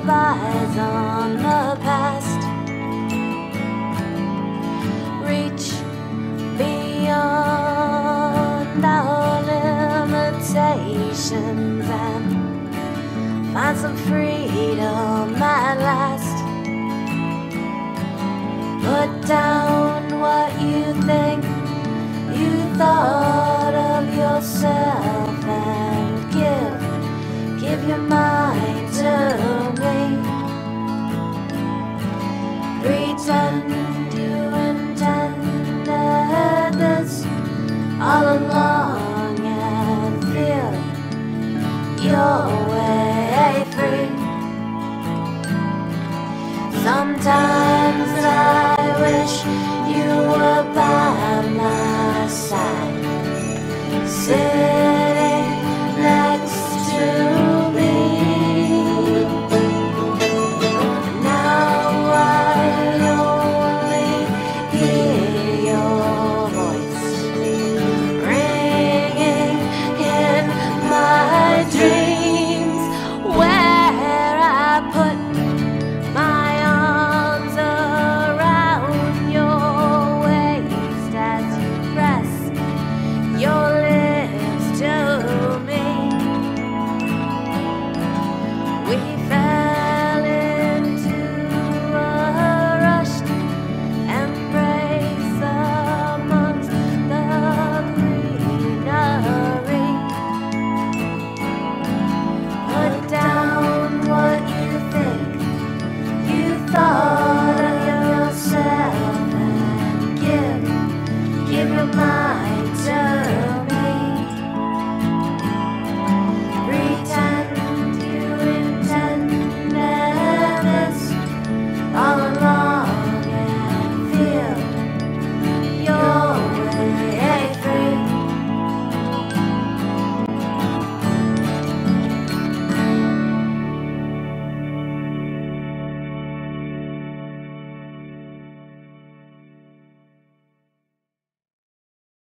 of eyes on the past. Reach beyond our limitations and find some freedom at last. Put down what you think you thought of yourself and give your mind to me. Pretend you intended this all along and feel your way free. Sometimes I wish you were by my side. Sit